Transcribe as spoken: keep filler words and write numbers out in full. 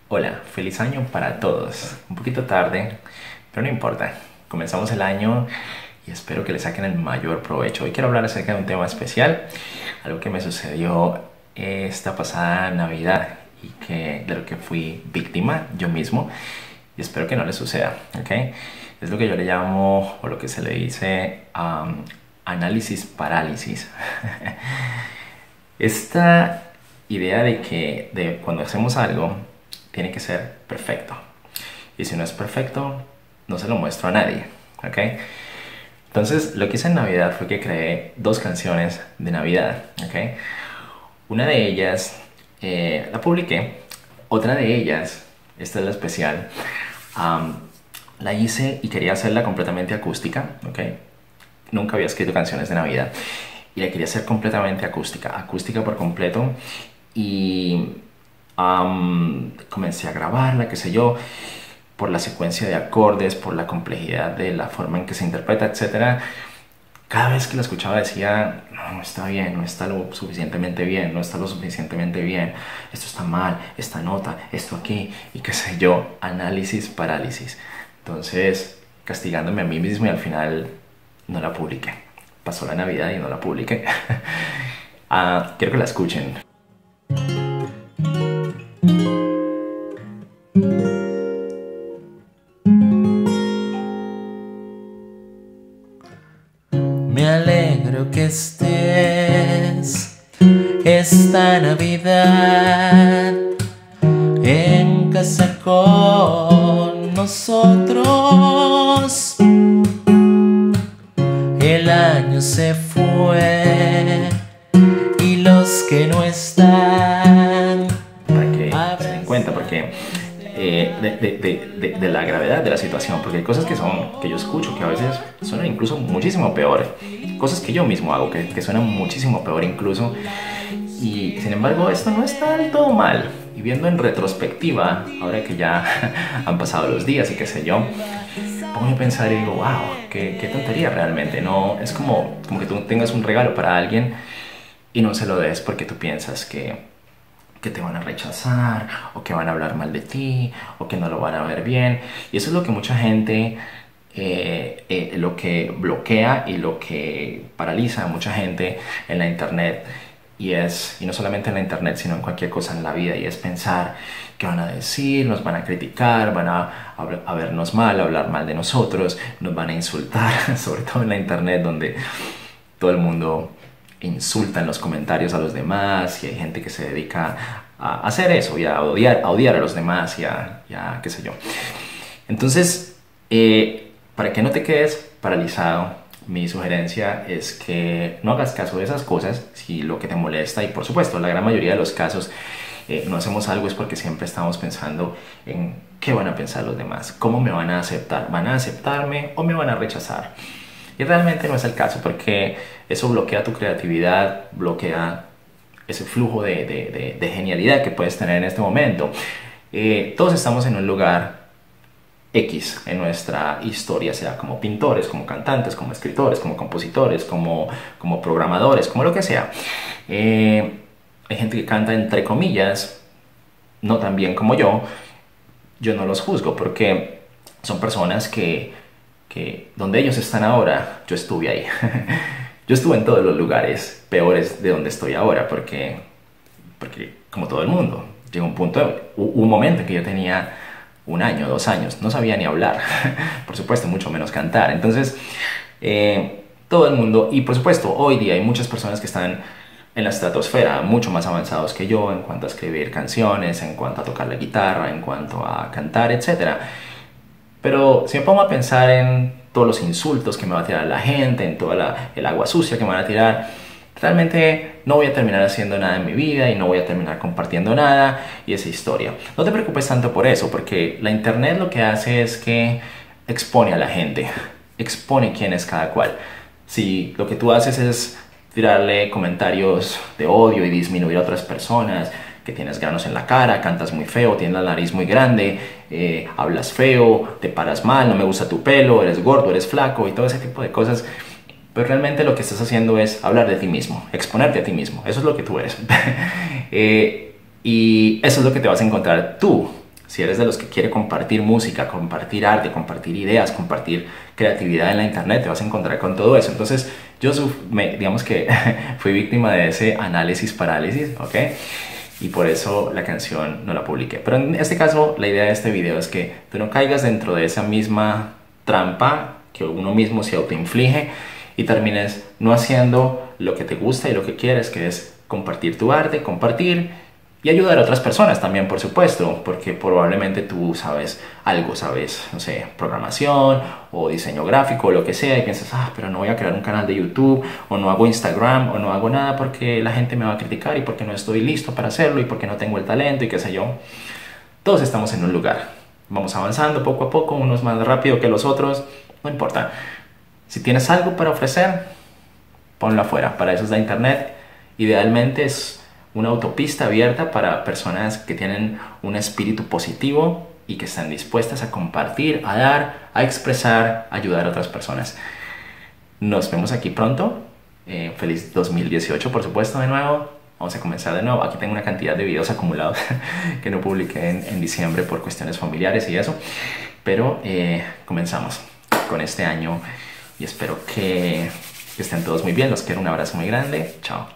Hola, feliz año para todos. Un poquito tarde, pero no importa. Comenzamos el año y espero que le saquen el mayor provecho. Hoy quiero hablar acerca de un tema especial, algo que me sucedió esta pasada Navidad y que, de lo que fui víctima yo mismo y espero que no le suceda, ¿ok? Es lo que yo le llamo, o lo que se le dice, um, análisis parálisis. Esta idea de que de cuando hacemos algo tiene que ser perfecto. Y si no es perfecto, no se lo muestro a nadie, ¿ok? Entonces, lo que hice en Navidad fue que creé dos canciones de Navidad, ¿ok? Una de ellas eh, la publiqué, otra de ellas, esta es la especial, um, la hice y quería hacerla completamente acústica, ¿ok? Nunca había escrito canciones de Navidad y la quería hacer completamente acústica, acústica por completo y um, comencé a grabarla, qué sé yo, por la secuencia de acordes, por la complejidad de la forma en que se interpreta, etcétera. Cada vez que la escuchaba decía, no, no está bien, no está lo suficientemente bien, no está lo suficientemente bien, esto está mal, esta nota, esto aquí, y qué sé yo, análisis, parálisis. Entonces, castigándome a mí mismo y al final no la publiqué. Pasó la Navidad y no la publiqué. Ah, quiero que la escuchen. Me alegro que estés esta Navidad en casa con nosotros. El año se fue y los que no están, para que se den cuenta, porque eh, de, de, de, de, de la gravedad de la situación, porque hay cosas que son, que yo escucho que a veces suenan incluso muchísimo peor, cosas que yo mismo hago que, que suenan muchísimo peor incluso, y sin embargo esto no está del todo mal. Y viendo en retrospectiva, ahora que ya han pasado los días y qué sé yo, pongo a pensar y digo, wow, qué, qué tontería realmente. No, es como, como que tú tengas un regalo para alguien y no se lo des porque tú piensas que, que te van a rechazar, o que van a hablar mal de ti, o que no lo van a ver bien. Y eso es lo que mucha gente, eh, eh, lo que bloquea y lo que paraliza a mucha gente en la internet. Y es, y no solamente en la internet, sino en cualquier cosa en la vida, y es pensar qué van a decir, nos van a criticar, van a, a, a vernos mal, a hablar mal de nosotros, nos van a insultar, sobre todo en la internet donde todo el mundo insulta en los comentarios a los demás y hay gente que se dedica a hacer eso y a odiar a, odiar a los demás y a, y a qué sé yo. Entonces, eh, para que no te quedes paralizado, mi sugerencia es que no hagas caso de esas cosas si lo que te molesta, y por supuesto la gran mayoría de los casos eh, no hacemos algo es porque siempre estamos pensando en qué van a pensar los demás, cómo me van a aceptar, van a aceptarme o me van a rechazar. Y realmente no es el caso, porque eso bloquea tu creatividad, bloquea ese flujo de, de, de, de genialidad que puedes tener en este momento. Eh, todos estamos en un lugar X en nuestra historia, sea como pintores, como cantantes, como escritores, como compositores, como, como programadores, como lo que sea. Eh, hay gente que canta entre comillas, no tan bien como yo. Yo no los juzgo porque son personas que, que donde ellos están ahora, yo estuve ahí. Yo estuve en todos los lugares peores de donde estoy ahora, porque, porque como todo el mundo, llegó un punto, hubo un momento en que yo tenía un año, dos años, no sabía ni hablar, por supuesto, mucho menos cantar. Entonces, eh, todo el mundo, y por supuesto, hoy día hay muchas personas que están en la estratosfera, mucho más avanzados que yo en cuanto a escribir canciones, en cuanto a tocar la guitarra, en cuanto a cantar, etcétera. Pero si me pongo a pensar en todos los insultos que me va a tirar la gente, en toda la, el agua sucia que me van a tirar, realmente no voy a terminar haciendo nada en mi vida y no voy a terminar compartiendo nada y esa historia. No te preocupes tanto por eso, porque la internet lo que hace es que expone a la gente, expone quién es cada cual. Si lo que tú haces es tirarle comentarios de odio y disminuir a otras personas, que tienes granos en la cara, cantas muy feo, tienes la nariz muy grande, eh, hablas feo, te paras mal, no me gusta tu pelo, eres gordo, eres flaco y todo ese tipo de cosas, pero realmente lo que estás haciendo es hablar de ti mismo, exponerte a ti mismo. Eso es lo que tú eres. eh, y eso es lo que te vas a encontrar tú Si eres de los que quiere compartir música, compartir arte, compartir ideas, compartir creatividad en la internet, te vas a encontrar con todo eso. Entonces yo me, digamos que fui víctima de ese análisis parálisis, ¿ok? Y por eso la canción no la publiqué. Pero en este caso la idea de este video es que tú no caigas dentro de esa misma trampa que uno mismo se autoinflige y termines no haciendo lo que te gusta y lo que quieres, que es compartir tu arte, compartir y ayudar a otras personas también, por supuesto, porque probablemente tú sabes algo, sabes, no sé, programación o diseño gráfico o lo que sea, y piensas, ah, pero no voy a crear un canal de YouTube, o no hago Instagram, o no hago nada porque la gente me va a criticar y porque no estoy listo para hacerlo y porque no tengo el talento y qué sé yo. Todos estamos en un lugar, vamos avanzando poco a poco, unos más rápido que los otros, no importa. Si tienes algo para ofrecer, ponlo afuera. Para eso es la internet. Idealmente es una autopista abierta para personas que tienen un espíritu positivo y que están dispuestas a compartir, a dar, a expresar, a ayudar a otras personas. Nos vemos aquí pronto. Eh, feliz dos mil dieciocho, por supuesto, de nuevo. Vamos a comenzar de nuevo. Aquí tengo una cantidad de videos acumulados que no publiqué en, en diciembre por cuestiones familiares y eso. Pero eh, comenzamos con este año y espero que, que estén todos muy bien. Los quiero, un abrazo muy grande. Chao.